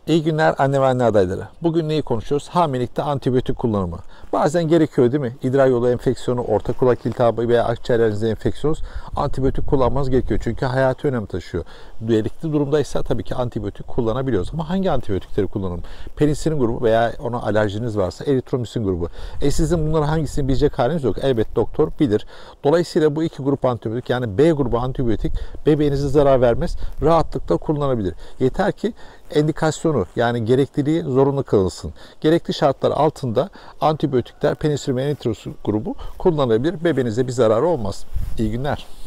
İyi günler anne ve anne adayları. Bugün neyi konuşuyoruz? Hamilelikte antibiyotik kullanımı. Bazen gerekiyor değil mi? İdrar yolu enfeksiyonu, orta kulak iltihabı veya akciğerlerinizde enfeksiyon antibiyotik kullanmanız gerekiyor. Çünkü hayati önem taşıyor. Gerekli durumdaysa tabii ki antibiyotik kullanabiliyoruz. Ama hangi antibiyotikleri kullanalım? Penisilin grubu veya ona alerjiniz varsa eritromisin grubu. Sizin bunların hangisini bilecek haliniz yok. Elbet doktor bilir. Dolayısıyla bu iki grup antibiyotik yani B grubu antibiyotik bebeğinize zarar vermez. Rahatlıkla kullanabilir. Yeter ki endikasyonu yani gerekliliği zorunlu kılılsın. Gerekli şartlar altında antibiyotikler penisilin ve eritromisin grubu kullanılabilir. Bebeğinize bir zararı olmaz. İyi günler.